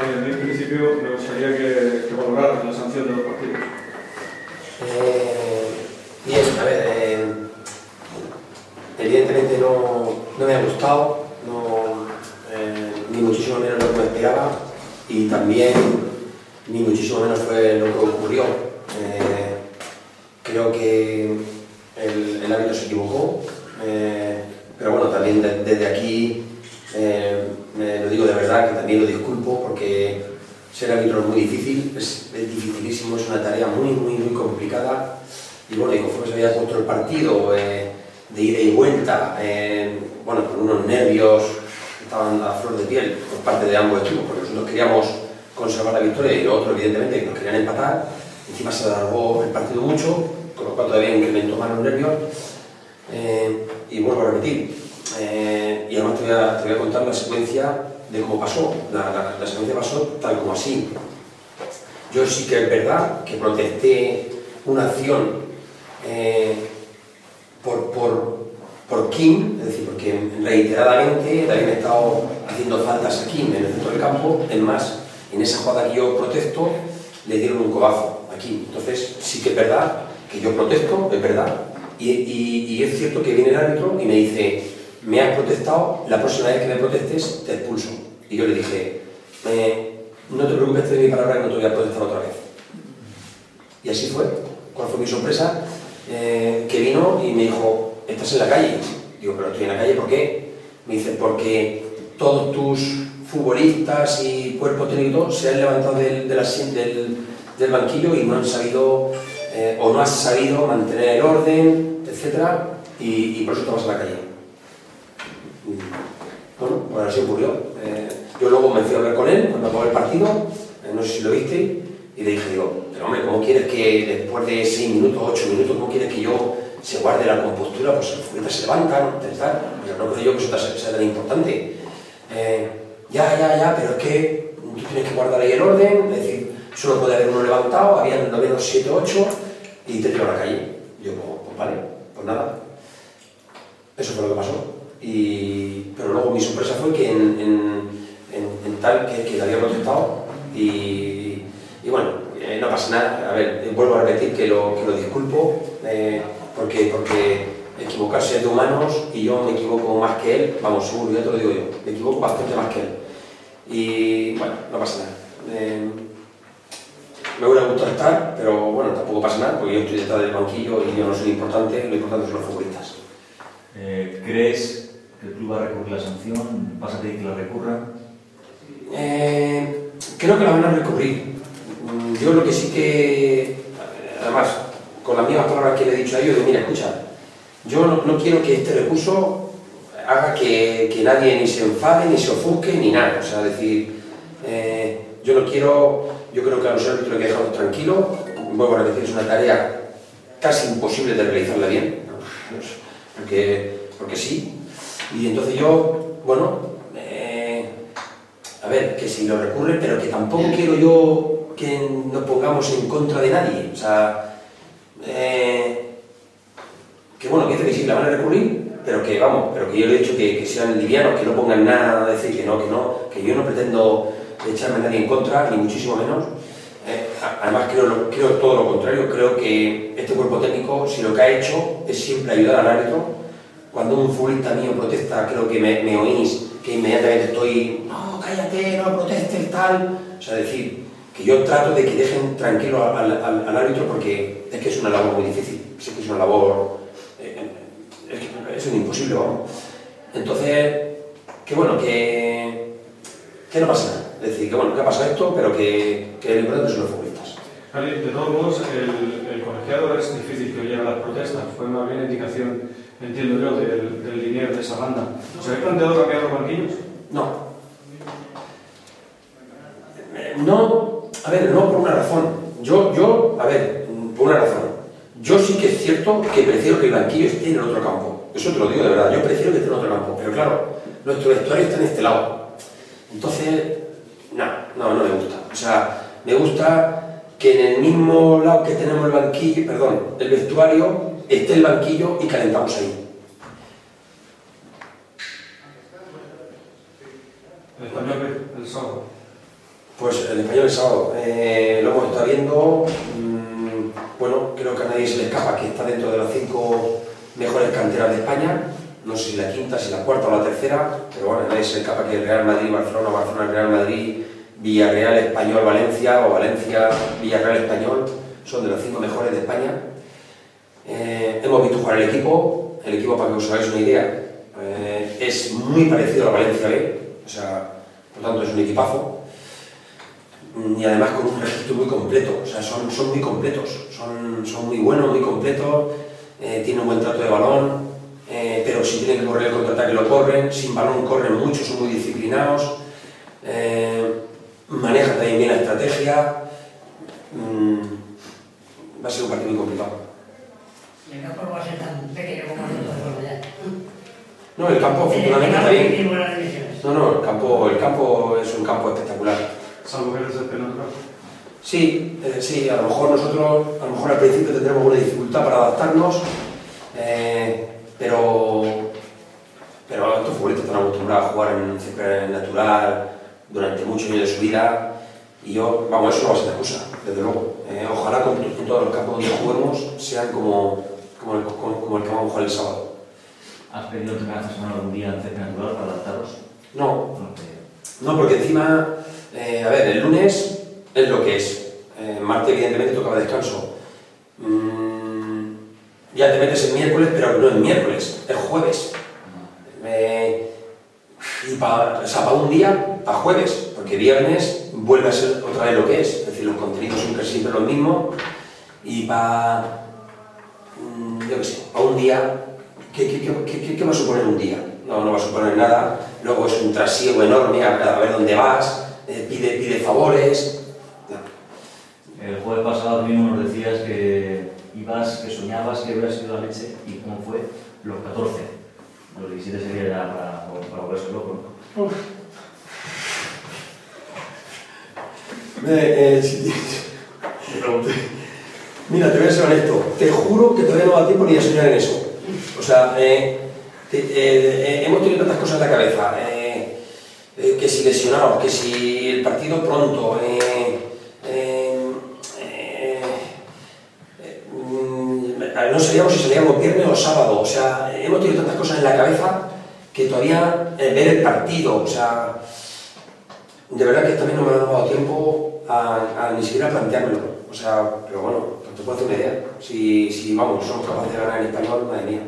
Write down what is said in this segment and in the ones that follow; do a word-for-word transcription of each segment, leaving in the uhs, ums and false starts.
en un principio me gustaría que, que valoraras la sanción de los partidos. Eh, bien, a ver, eh, evidentemente no, no me ha gustado, no, eh, ni muchísimo menos lo que me esperaba, y también ni muchísimo menos fue lo que ocurrió. Eh, creo que el, el árbitro se equivocó, eh, pero bueno, también de, desde aquí eh, me lo digo de verdad, que también lo disculpo, porque ser árbitro es muy difícil, es, es dificilísimo, es una tarea muy, muy, muy complicada. Y bueno, y conforme se había puesto el partido, eh, de ida y vuelta, eh, bueno, con unos nervios que estaban a flor de piel por parte de ambos equipos, porque nosotros queríamos conservar la victoria y los otros, evidentemente, que nos querían empatar. Encima se alargó el partido mucho, con lo cual todavía incrementó más los nervios. Eh, y vuelvo a repetir, eh, y además te voy, a, te voy a contar la secuencia de cómo pasó. La, la, la secuencia pasó tal como así. Yo sí que es verdad que protesté una acción eh, por, por, por Kim, es decir, porque reiteradamente le habían estado haciendo faltas a Kim en el centro del campo. Es más, en esa jugada que yo protesto, le dieron un codazo a Kim. Entonces sí que es verdad que yo protesto, es verdad, y, y, y es cierto que viene el árbitro y me dice: me has protestado, la próxima vez que me protestes te expulso. Y yo le dije: eh, no te preocupes, te doy mi palabra que no te voy a protestar otra vez. Y así fue. ¿Cuál fue mi sorpresa? Eh, que vino y me dijo: estás en la calle. Digo: pero estoy en la calle, ¿por qué? Me dice: porque todos tus futbolistas y cuerpo técnico se han levantado del, del, del, del banquillo y no han sabido, eh, o no has sabido mantener el orden, etcétera, y, y por eso te vas a la calle. Y, bueno, pues así ocurrió. Eh, yo luego me fui a hablar con él cuando acabó el partido, eh, no sé si lo viste, y le dije: digo, pero hombre, ¿cómo quieres que después de seis minutos, ocho minutos, cómo quieres que yo se guarde la compostura? Pues los futbolistas se levantan, tal, pero no creo yo que eso sea tan importante. Eh, ya, ya, ya, pero es que tú tienes que guardar ahí el orden, es decir, solo puede haber uno levantado, habían lo menos siete, ocho, y te tiro a la calle. Yo, pues, pues vale, pues nada. Eso fue lo que pasó. Y, pero luego mi sorpresa fue que en, en, en, en tal que, que le había protestado, y, y bueno, eh, no pasa nada. A ver, vuelvo a repetir que lo, que lo disculpo, eh, porque, porque equivocarse es de humanos, y yo me equivoco más que él, vamos, seguro, ya te lo digo yo, me equivoco bastante más que él. Y bueno, no pasa nada. Eh, me hubiera gustado estar, pero bueno, tampoco pasa nada, porque yo estoy detrás del banquillo y yo no soy importante, lo importante son los futbolistas. Eh, ¿Crees que el club va a recurrir la sanción? ¿Vas a pedir que la recurra? Eh, creo que la van a recurrir. Yo lo que sí que, además, con las mismas palabras que le he dicho a ellos, digo: mira, escucha, yo no, no quiero que este recurso haga que, que nadie ni se enfade, ni se ofusque, ni nada. O sea, decir, eh, yo no quiero, yo creo que a los árbitros hay que dejarlos tranquilos. Vuelvo a repetir, es una tarea casi imposible de realizarla bien, porque, porque sí. Y entonces yo, bueno, eh, a ver, que si lo recurren, pero que tampoco quiero yo que nos pongamos en contra de nadie. O sea, eh, que bueno, que dice que sí, la van a recurrir, pero que vamos, pero que yo le he dicho que, que sean livianos, que no pongan nada, decir que no, que no, que yo no pretendo echarme a nadie en contra, ni muchísimo menos. Eh, además creo, creo todo lo contrario, creo que este cuerpo técnico, si lo que ha hecho es siempre ayudar al árbitro. Cuando un futbolista mío protesta, creo que me, me oís, que inmediatamente estoy: no, cállate, no protestes, tal. O sea, decir, que yo trato de que dejen tranquilo al, al, al árbitro, porque es que es una labor muy difícil, es que es una labor, eh, es, que es un imposible, vamos. Entonces, que bueno, que, que no pasa nada. Es decir, que bueno, que ha pasado esto, pero que, que lo importante son los futbolistas. De todos modos, el, el colegiado es difícil que oye las protestas, fue más bien indicación, entiendo yo, del, del linier de esa banda. ¿Se habéis planteado cambiar los banquillos? No. No, a ver, no por una razón. Yo, yo, a ver, por una razón. Yo sí que es cierto que prefiero que el banquillo esté en el otro campo. Eso te lo digo de verdad, yo prefiero que esté en el otro campo. Pero claro, nuestro vestuario está en este lado. Entonces, no, no, no me gusta. O sea, me gusta que en el mismo lado que tenemos el banquillo, perdón, el vestuario, esté el banquillo y calentamos ahí. ¿El español el sábado? Pues el Español el sábado, eh, lo hemos estado viendo, mmm, bueno, creo que a nadie se le escapa que está dentro de las cinco mejores canteras de España, no sé si la quinta, si la cuarta o la tercera, pero bueno, a nadie se le escapa que el Real Madrid, Barcelona, Barcelona, Real Madrid, Villarreal, Español, Valencia, o Valencia, Villarreal, Español, son de los cinco mejores de España. Eh, hemos visto jugar el equipo, el equipo, para que os hagáis una idea, eh, es muy parecido a la Valencia B, o sea, por tanto es un equipazo, y además con un registro muy completo, o sea, son, son muy completos, son, son muy buenos, muy completos, eh, tienen un buen trato de balón, eh, pero si tienen que correr el contraataque lo corren, sin balón corren mucho, son muy disciplinados, eh, manejan también bien la estrategia, mmm, va a ser un partido muy complicado. El campo no va a ser tan pequeño como nosotros ya. No, el campo afortunadamente está bien. buenas divisiones. No, no, el campo, el campo es un campo espectacular. Salvo que eres el penalti. Sí, eh, sí, a lo mejor nosotros, a lo mejor al principio tendremos una dificultad para adaptarnos, eh, pero, pero estos futbolistas están acostumbrados a jugar en césped natural durante muchos años de su vida, y yo, vamos, eso no va a ser excusa, desde luego. Eh, ojalá con, con todos los campos donde juguemos sean como, como, el, como, como el que vamos a jugar el sábado. ¿Has pedido tener esta semana algún día en césped natural para adaptaros? No, no, porque encima, eh, a ver, el lunes es lo que es. Eh, martes evidentemente tocaba descanso. Mm, ya te metes el miércoles, pero no es miércoles, es jueves. Eh, y para, o sea, para un día, para jueves, porque viernes vuelve a ser otra vez lo que es. Es decir, los contenidos son casi siempre los mismos. Y para, mm, yo qué sé, para un día, ¿qué, qué, qué, qué, qué va a suponer un día? No, no va a suponer nada. Luego es un trasiego enorme a, a ver dónde vas, eh, pide, pide favores. El jueves pasado mismo nos decías que ibas, que soñabas que hubiera sido la leche, y cómo fue los catorce. Los diecisiete sería ya para, para volverse loco, ¿no? Uf. Eh, eh, sí, te pregunté. Mira, te voy a ser honesto, te juro que todavía no da tiempo ni a soñar en eso. O sea, eh, te, eh, eh, hemos tenido tantas cosas en la cabeza, eh, eh, que si lesionados, que si el partido pronto, eh, eh, eh, eh, no sabíamos si salíamos viernes o sábado, o sea, hemos tenido tantas cosas en la cabeza que todavía eh, ver el partido, o sea, de verdad que también no me ha dado tiempo a, a ni siquiera planteármelo, o sea, pero bueno, te puedo hacer una idea, si, si vamos, somos capaces de ganar en español, madre mía.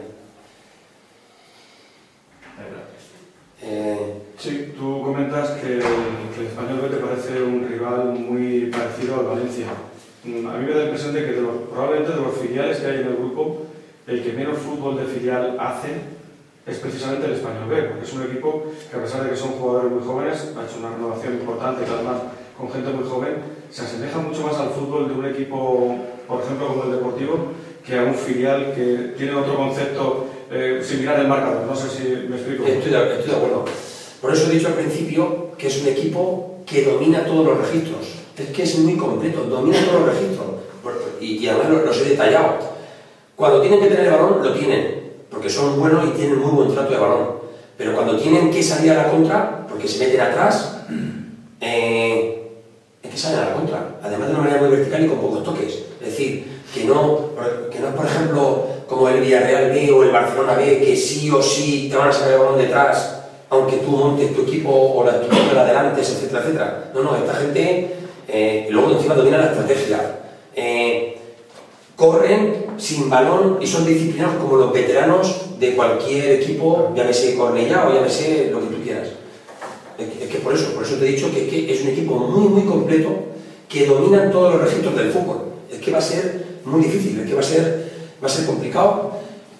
Eh... Sí, tú comentas que el, que el Español B te parece un rival muy parecido al Valencia. A mí me da la impresión de que de los, probablemente de los filiales que hay en el grupo, el que menos fútbol de filial hace es precisamente el Español B, porque es un equipo que, a pesar de que son jugadores muy jóvenes, ha hecho una renovación importante, que además con gente muy joven, se asemeja mucho más al fútbol de un equipo, por ejemplo, como el Deportivo, que a un filial que tiene otro concepto eh, similar al marcador. No sé si me explico. Estoy de, estoy de acuerdo. Por eso he dicho al principio que es un equipo que domina todos los registros. Es que es muy completo, domina todos los registros. Y, y además los he detallado. Cuando tienen que tener el balón, lo tienen, porque son buenos y tienen muy buen trato de balón. Pero cuando tienen que salir a la contra, porque se meten atrás, eh, es que salen a la contra. Además de una manera muy vertical y con pocos toques. Es decir, que no, que no es, por ejemplo, como el Villarreal B o el Barcelona B, que sí o sí te van a sacar el balón detrás, aunque tú montes tu equipo o la estructura de adelante, etcétera, etcétera. No, no, esta gente, eh, luego encima domina la estrategia. Eh, corren sin balón y son disciplinados como los veteranos de cualquier equipo, llámese Cornellá o llámese lo que tú quieras. Es que, es que por eso, por eso te he dicho que, que es un equipo muy, muy completo, que domina todos los registros del fútbol. Es que va a ser muy difícil, es que va a ser, va a ser complicado,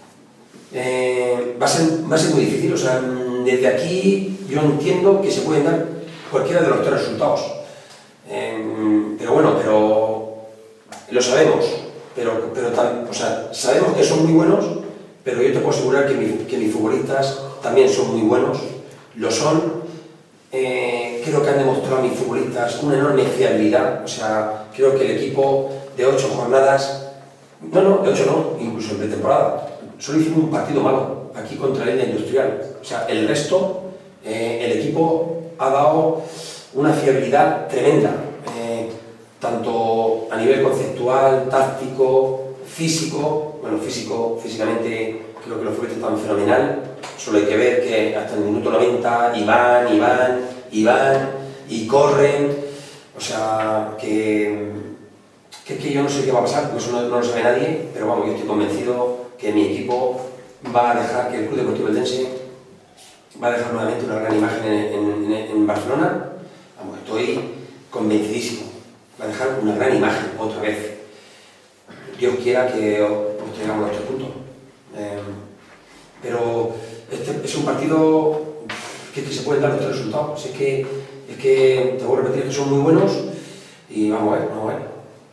eh, va, a ser, va a ser muy difícil. O sea, desde aquí yo entiendo que se pueden dar cualquiera de los tres resultados. Eh, pero bueno, pero lo sabemos, pero, pero o sea, sabemos que son muy buenos, pero yo te puedo asegurar que, mi, que mis futbolistas también son muy buenos, lo son. Eh, creo que han demostrado mis futbolistas una enorme fiabilidad. O sea, creo que el equipo de ocho jornadas, no, no, de ocho no, incluso en pretemporada, solo hicimos un partido malo aquí contra la Línea Industrial. O sea, el resto, eh, el equipo ha dado una fiabilidad tremenda, eh, tanto a nivel conceptual, táctico, físico. Bueno, físico, físicamente creo que los futbolistas están fenomenal, solo hay que ver que hasta el minuto noventa y van, y van, y van, y corren, o sea, que, que es que yo no sé qué va a pasar, porque eso no, no lo sabe nadie, pero vamos, yo estoy convencido que mi equipo va a dejar, que el Club Deportivo Eldense va a dejar nuevamente una gran imagen en, en, en Barcelona. Vamos, estoy convencidísimo, va a dejar una gran imagen otra vez. Dios quiera que obtengamos los tres puntos. Eh, pero este es un partido que, que se pueden dar los tres resultados. Es que, es que te voy a repetir que son muy buenos y vamos a ver, vamos a ver.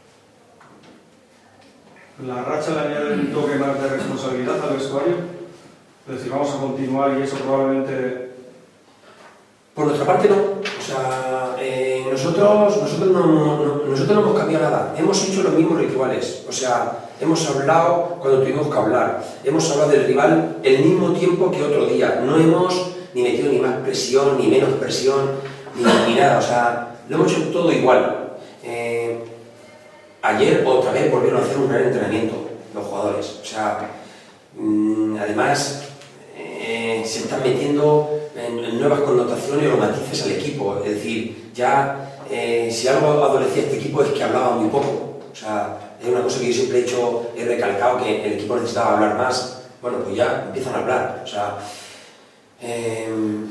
¿La racha le añade un toque más de responsabilidad al vestuario? Es decir, vamos a continuar y eso probablemente... Por nuestra parte no. O sea, eh, nosotros, nosotros, no, no, nosotros no hemos cambiado nada. Hemos hecho los mismos rituales. O sea, hemos hablado cuando tuvimos que hablar. Hemos hablado del rival el mismo tiempo que otro día. No hemos ni metido ni más presión, ni menos presión, ni, ni nada. O sea, lo hemos hecho todo igual. Eh, ayer otra vez volvieron a hacer un gran entrenamiento los jugadores. O sea, mmm, además eh, se están metiendo en, en nuevas connotaciones o matices al equipo. Es decir, ya eh, si algo adolecía este equipo es que hablaba muy poco. O sea, es una cosa que yo siempre he hecho, he recalcado que el equipo necesitaba hablar más. Bueno, pues ya empiezan a hablar. O sea, eh,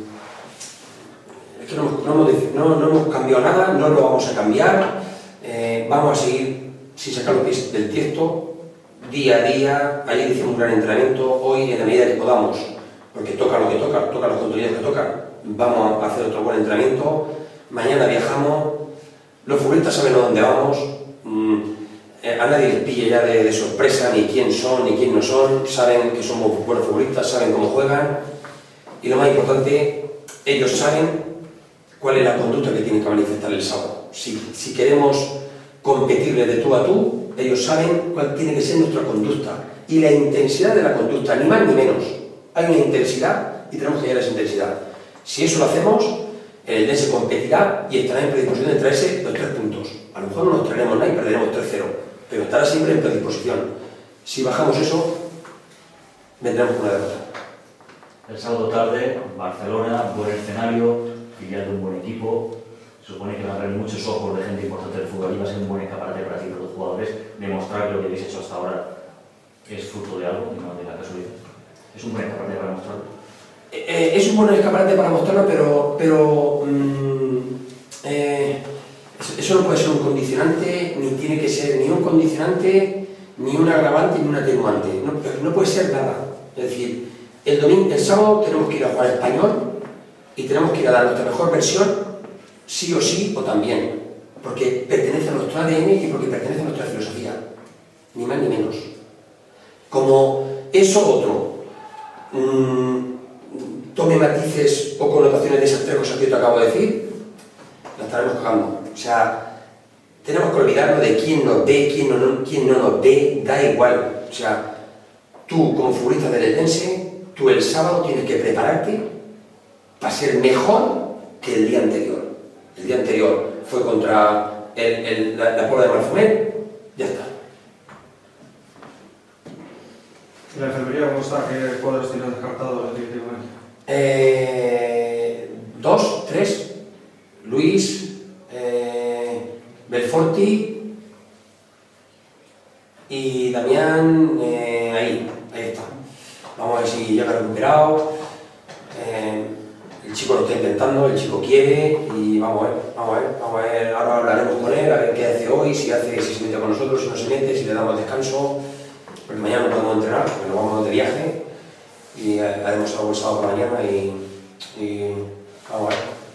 es que no, no, no, no hemos cambiado nada, no lo vamos a cambiar. Eh, vamos a seguir sin sacar los pies del tiesto, día a día. Ayer hicimos un gran entrenamiento, hoy en la medida que podamos, porque toca lo que toca, toca los contenidos que tocan, vamos a hacer otro buen entrenamiento. Mañana viajamos, los futbolistas saben a dónde vamos, mm, eh, a nadie les pille ya de, de sorpresa ni quién son ni quién no son, saben que somos buenos futbolistas, saben cómo juegan y lo más importante, ellos saben cuál es la conducta que tienen que manifestar el sábado. Si, si queremos competirles de tú a tú, ellos saben cuál tiene que ser nuestra conducta y la intensidad de la conducta, ni más ni menos. Hay una intensidad y tenemos que llegar a esa intensidad. Si eso lo hacemos, el Eldense competirá y estará en predisposición de traerse los tres puntos. A lo mejor no nos traeremos nada y perderemos tres cero, pero estará siempre en predisposición. Si bajamos eso, vendremos con una derrota. El sábado tarde, Barcelona, buen escenario, filial de un buen equipo. Se supone que van a haber muchos ojos de gente importante del fútbol y va a ser un buen escaparate para ti, los jugadores, demostrar que lo que habéis hecho hasta ahora es fruto de algo y no de la casualidad. Es un buen escaparate para mostrarlo. Eh, es un buen escaparate para mostrarlo, pero, pero mmm, eh, eso no puede ser un condicionante, ni tiene que ser ni un condicionante, ni un agravante, ni un atenuante. No, no puede ser nada. Es decir, el domingo, el sábado tenemos que ir a jugar al Español y tenemos que ir a dar nuestra mejor versión, sí o sí o también, porque pertenece a nuestro A D N y porque pertenece a nuestra filosofía, ni más ni menos. Como eso otro mmm, tome matices o connotaciones de esas tres cosas que yo te acabo de decir, la estaremos cagando. O sea, tenemos que olvidarnos de quién nos ve, quién no, quién no nos ve, da igual. O sea, tú como futbolista del Eldense, tú el sábado tienes que prepararte para ser mejor que el día anterior. El día anterior fue contra el, el, la, la Puebla de Marfumet, ya está. ¿La enfermería cómo está? ¿Qué cuadros tienes descartados definitivamente? Eh, dos, tres, Luis, eh, Belforti y Damián, eh, ahí, ahí está. Vamos a ver si ya lo ha recuperado. Eh, el chico lo está intentando, el chico quiere y vamos a ver, vamos a ver, vamos a ver, ahora hablaremos con él, a ver qué hace hoy, si hace, si se mete con nosotros, si no se mete, si le damos descanso, porque mañana no podemos entrenar, porque nos vamos de viaje y haremos algo el sábado por la mañana y, y vamos a ver.